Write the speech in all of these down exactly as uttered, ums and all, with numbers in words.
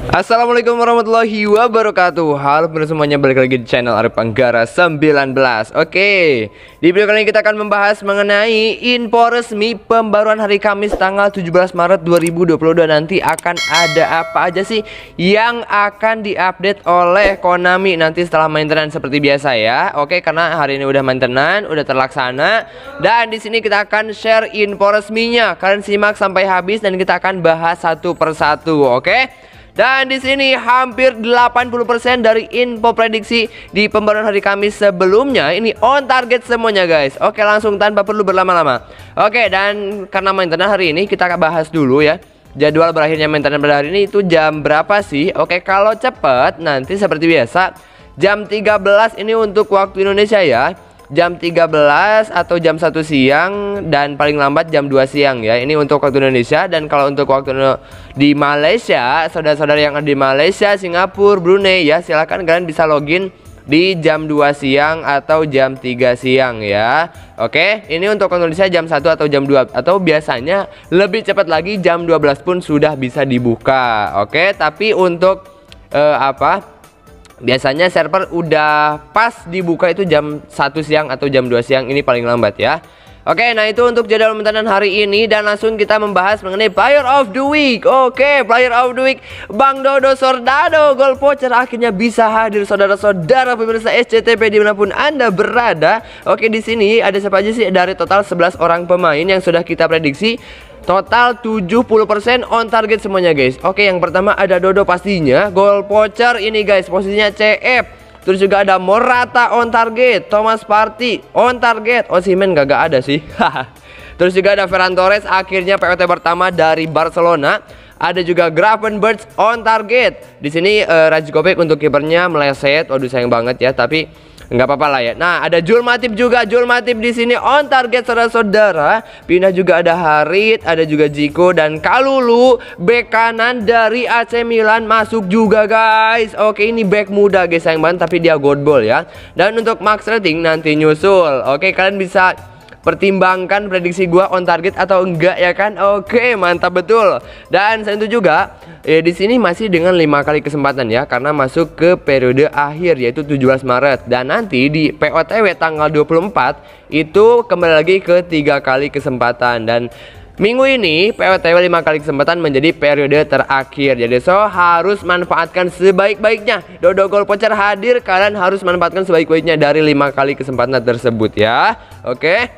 Assalamualaikum warahmatullahi wabarakatuh. Halo teman semuanya, balik lagi di channel Arif Anggara sembilan belas. Oke, di video kali ini kita akan membahas mengenai info resmi pembaruan hari Kamis tanggal tujuh belas Maret dua ribu dua puluh dua. Nanti akan ada apa aja sih yang akan diupdate oleh Konami nanti setelah maintenance seperti biasa ya. Oke, karena hari ini udah maintenance, udah terlaksana, dan di sini kita akan share info resminya. Kalian simak sampai habis dan kita akan bahas satu persatu. Oke. Dan di sini hampir delapan puluh persen dari info prediksi di pembaruan hari Kamis sebelumnya ini on target semuanya guys. Oke, langsung tanpa perlu berlama-lama. Oke, dan karena maintenance hari ini kita bahas dulu ya. Jadwal berakhirnya maintenance pada hari ini itu jam berapa sih? Oke, kalau cepat nanti seperti biasa jam tiga belas ini untuk waktu Indonesia ya. Jam tiga belas atau jam satu siang, dan paling lambat jam dua siang ya. Ini untuk waktu Indonesia. Dan kalau untuk waktu di Malaysia, saudara-saudara yang ada di Malaysia, Singapura, Brunei ya, silahkan kalian bisa login di jam dua siang atau jam tiga siang ya. Oke, ini untuk Indonesia jam satu atau jam dua, atau biasanya lebih cepat lagi jam dua belas pun sudah bisa dibuka. Oke, tapi untuk uh, apa? Biasanya server udah pas dibuka itu jam satu siang atau jam dua siang, ini paling lambat ya. Oke, nah itu untuk jadwal maintenance hari ini, dan langsung kita membahas mengenai Player of the Week. Oke, Player of the Week Bang Dodo Sordado Gold Voucher akhirnya bisa hadir saudara-saudara pemirsa S C T P dimanapun Anda berada. Oke, di sini ada siapa aja sih? Dari total sebelas orang pemain yang sudah kita prediksi, total tujuh puluh persen on target semuanya guys. Oke, yang pertama ada Dodo pastinya, Gold Voucher ini guys, posisinya C F. Terus juga ada Morata on target, Thomas Partey on target, Osimhen gak, gak ada sih. Terus juga ada Ferran Torres akhirnya P O T pertama dari Barcelona. Ada juga Gravenberch on target. Di sini uh, Rajkovic untuk kipernya meleset. Waduh, sayang banget ya, tapi nggak apa-apa lah ya. Nah, ada Jules Matip juga. Jules Matip di sini on target saudara-saudara. Pindah juga ada Harit, ada juga Zico dan Kalulu. Bek kanan dari A C Milan masuk juga guys. Oke, ini bek muda guys, sayang banget tapi dia gold ball ya. Dan untuk max rating nanti nyusul. Oke, kalian bisa pertimbangkan prediksi gua on target atau enggak ya kan. Oke, mantap betul. Dan selain itu juga eh, di sini masih dengan lima kali kesempatan ya, karena masuk ke periode akhir yaitu tujuh belas Maret, dan nanti di P O T W tanggal dua puluh empat itu kembali lagi ke tiga kali kesempatan. Dan minggu ini P O T W lima kali kesempatan menjadi periode terakhir. Jadi so harus manfaatkan sebaik-baiknya. Dodo Gold Voucher hadir, kalian harus manfaatkan sebaik-baiknya dari lima kali kesempatan tersebut ya. Oke.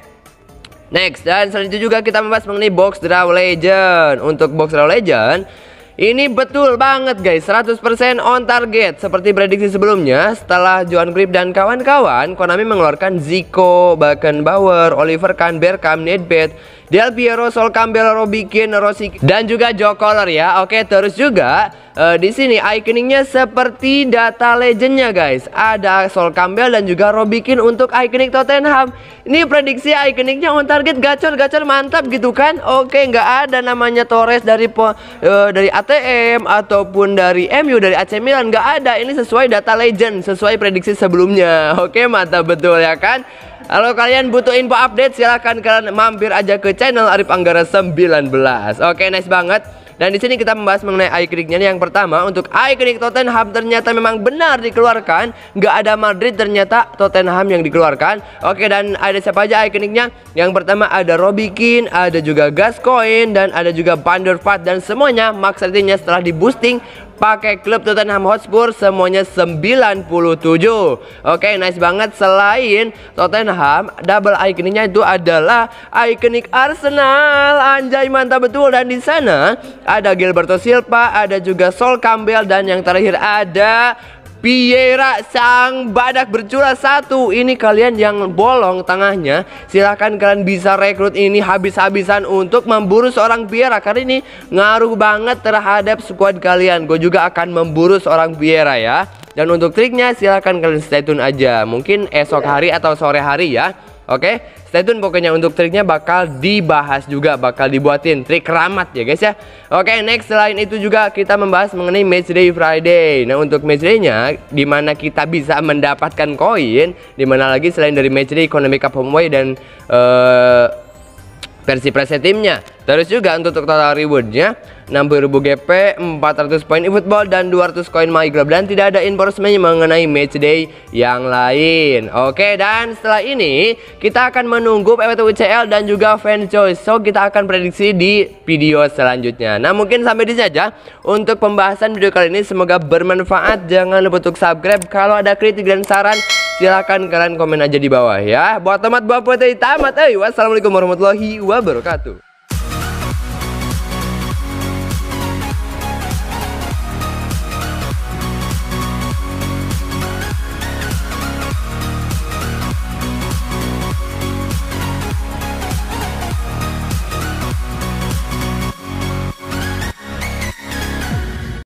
Next, dan selanjutnya juga kita membahas mengenai Box Draw Legend. Untuk Box Draw Legend ini betul banget guys, seratus persen on target. Seperti prediksi sebelumnya, setelah Johan Cruyff dan kawan-kawan, Konami mengeluarkan Zico, Beckenbauer, Oliver Kahn, Bergkamp, Nedved, Del Piero, Sol Campbell, Robbie Keane, Rossi, dan juga Joe Cole ya. Oke, terus juga uh, di sini iconingnya seperti data legendnya guys. Ada Sol Campbell dan juga Robbie Keane untuk ikonik Tottenham. Ini prediksi ikoniknya on target, gacor-gacor mantap gitu kan. Oke, nggak ada namanya Torres dari uh, dari A T M ataupun dari M U, dari A C Milan, nggak ada. Ini sesuai data legend, sesuai prediksi sebelumnya. Oke, mantap betul ya kan. Kalau kalian butuh info update, silahkan kalian mampir aja ke channel Arif Anggara sembilan belas. Oke, nice banget. Dan di sini kita membahas mengenai ikoniknya. Yang pertama, untuk ikonik Tottenham ternyata memang benar dikeluarkan. Nggak ada Madrid, ternyata Tottenham yang dikeluarkan. Oke, dan ada siapa aja ikoniknya? Yang pertama ada Robbie Keane, ada juga Gascoigne, dan ada juga Van der Vaart. Dan semuanya max ratingnya setelah di boosting pakai klub Tottenham Hotspur semuanya sembilan puluh tujuh. Oke, nice banget. Selain Tottenham, double ikoniknya itu adalah ikonik Arsenal. Anjay, mantap betul. Dan di sana ada Gilberto Silva, ada juga Sol Campbell, dan yang terakhir ada Vieira, sang badak bercula satu. Ini kalian yang bolong tengahnya, silahkan kalian bisa rekrut ini habis-habisan untuk memburu seorang Vieira, karena ini ngaruh banget terhadap squad kalian. Gue juga akan memburu seorang Vieira ya. Dan untuk triknya silahkan kalian stay tune aja, mungkin esok hari atau sore hari ya. Oke, stay tune pokoknya, untuk triknya bakal dibahas juga, bakal dibuatin trik keramat ya guys ya. Oke, next, selain itu juga kita membahas mengenai Matchday Friday. Nah, untuk Matchday-nya dimana kita bisa mendapatkan koin, dimana lagi selain dari Matchday, Konami Cup Homeway, dan uh, versi preset timnya. Terus juga untuk total rewardnya enam puluh ribu G P, empat ratus poin eFootball, dan dua ratus koin MyGlove. Dan tidak ada info resmi mengenai matchday yang lain. Oke, dan setelah ini kita akan menunggu P W T U C L dan juga fan choice. So kita akan prediksi di video selanjutnya. Nah mungkin sampai di sini saja untuk pembahasan video kali ini. Semoga bermanfaat. Jangan lupa untuk subscribe. Kalau ada kritik dan saran silahkan kalian komen aja di bawah ya. Buat teman buat putih tamat. Eh, wassalamualaikum warahmatullahi wabarakatuh.